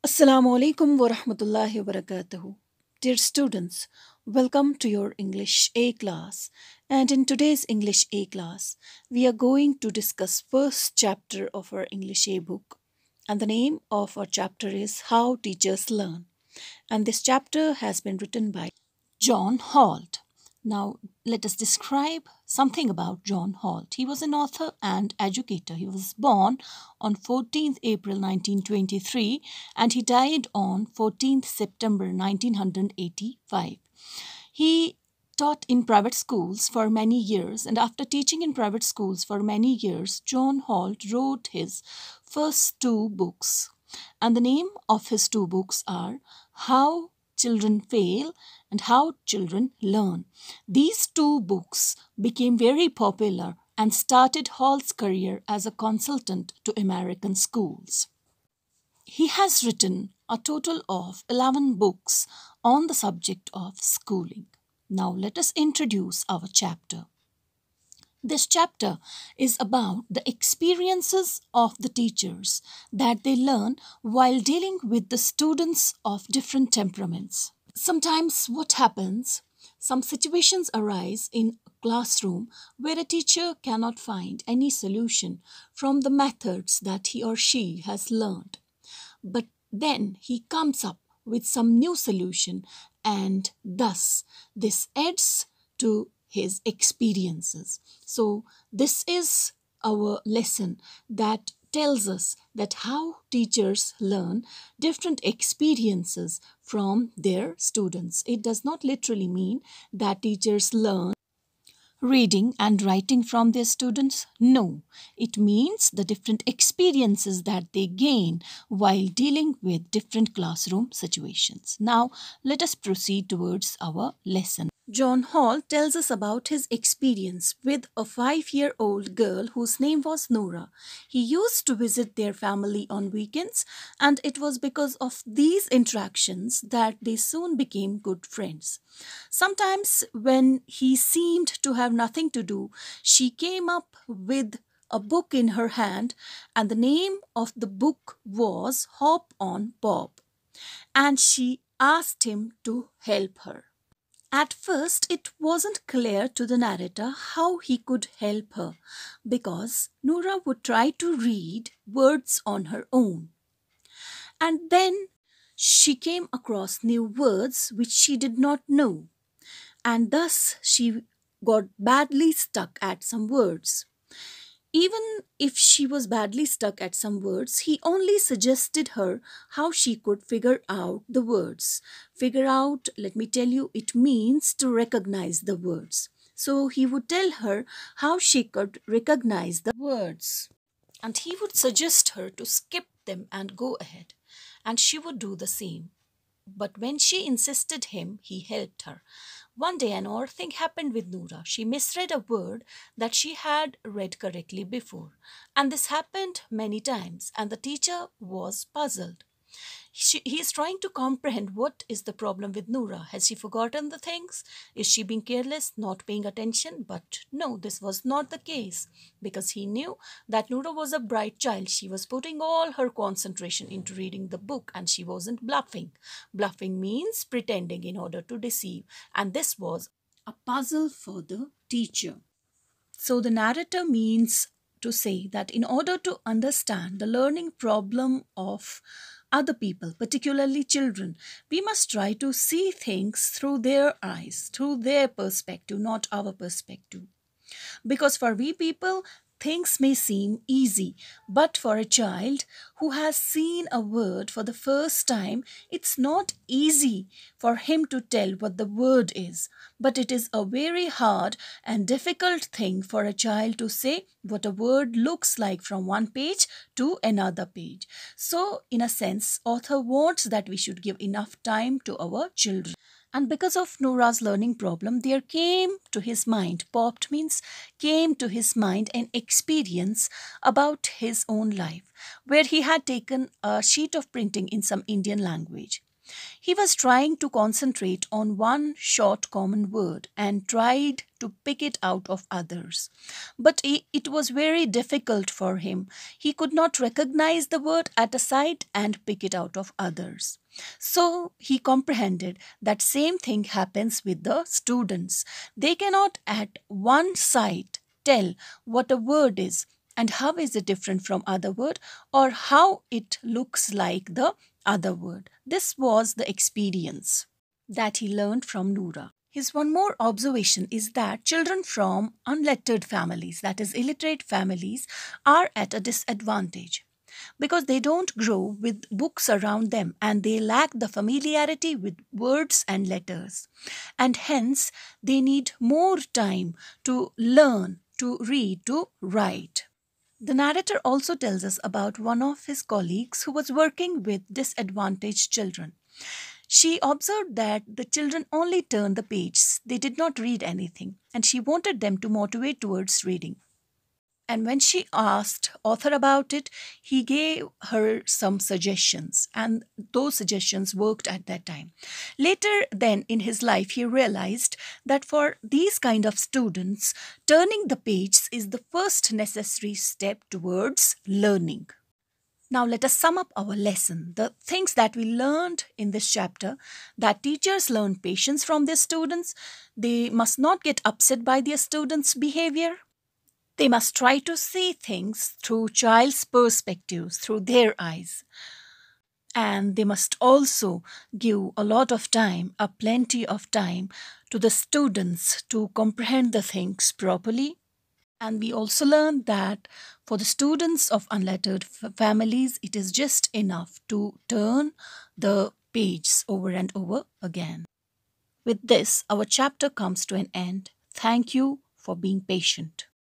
Assalamu alaikum wa rahmatullahi wa barakatuhu. Dear students, welcome to your English A class. And in today's English A class, we are going to discuss first chapter of our English A book. And the name of our chapter is How Teachers Learn. And this chapter has been written by John Holt. Now, let us describe something about John Holt. He was an author and educator. He was born on 14th April 1923 and he died on 14th September 1985. He taught in private schools for many years, and after teaching in private schools for many years, John Holt wrote his first two books. And the name of his two books are How Children Fail and How Children Learn. These two books became very popular and started Holt's career as a consultant to American schools. He has written a total of 11 books on the subject of schooling. Now let us introduce our chapter. This chapter is about the experiences of the teachers that they learn while dealing with the students of different temperaments. Sometimes what happens, some situations arise in a classroom where a teacher cannot find any solution from the methods that he or she has learned. But then he comes up with some new solution, and thus this adds to his experiences. So this is our lesson that tells us that how teachers learn different experiences from their students. It does not literally mean that teachers learn reading and writing from their students? No, it means the different experiences that they gain while dealing with different classroom situations. Now, let us proceed towards our lesson. John Hall tells us about his experience with a 5-year-old girl whose name was Nora. He used to visit their family on weekends, and it was because of these interactions that they soon became good friends. Sometimes, when he seemed to have nothing to do, she came up with a book in her hand, and the name of the book was Hop on Bob, and she asked him to help her. At first, it wasn't clear to the narrator how he could help her because Nora would try to read words on her own. And then she came across new words which she did not know, and thus she got badly stuck at some words. Even if she was badly stuck at some words, he only suggested her how she could figure out the words. Figure out, let me tell you, it means to recognize the words. So he would tell her how she could recognize the words. And he would suggest her to skip them and go ahead. And she would do the same. But when she insisted him, he helped her. One day an odd thing happened with Noora. She misread a word that she had read correctly before. And this happened many times, and the teacher was puzzled. He is trying to comprehend what is the problem with Noora. Has she forgotten the things? Is she being careless, not paying attention? But no, this was not the case, because he knew that Noora was a bright child. She was putting all her concentration into reading the book, and she wasn't bluffing. Bluffing means pretending in order to deceive, and this was a puzzle for the teacher. So the narrator means to say that in order to understand the learning problem of other people, particularly children, we must try to see things through their eyes, through their perspective, not our perspective. Because for we people, things may seem easy, but for a child who has seen a word for the first time, it's not easy for him to tell what the word is. But it is a very hard and difficult thing for a child to say what a word looks like from one page to another page. So, in a sense, author wants that we should give enough time to our children. And because of Nora's learning problem, there came to his mind, popped means came to his mind an experience about his own life, where he had taken a sheet of printing in some Indian language. He was trying to concentrate on one short common word and tried to pick it out of others. But it was very difficult for him. He could not recognize the word at a sight and pick it out of others. So he comprehended that same thing happens with the students. They cannot at one sight tell what a word is and how is it different from other word or how it looks like the other word. This was the experience that he learned from Noora. His one more observation is that children from unlettered families, that is illiterate families, are at a disadvantage because they don't grow with books around them and they lack the familiarity with words and letters. And hence, they need more time to learn, to read, to write. The narrator also tells us about one of his colleagues who was working with disadvantaged children. She observed that the children only turned the pages, they did not read anything, and she wanted them to motivate towards reading. And when she asked author about it, he gave her some suggestions, and those suggestions worked at that time. Later, then in his life, he realized that for these kind of students, turning the pages is the first necessary step towards learning. Now let us sum up our lesson. The things that we learned in this chapter, that teachers learn patience from their students. They must not get upset by their students' behavior. They must try to see things through child's perspectives, through their eyes. And they must also give a lot of time, a plenty of time to the students to comprehend the things properly. And we also learned that for the students of unlettered families, it is just enough to turn the pages over and over again. With this, our chapter comes to an end. Thank you for being patient.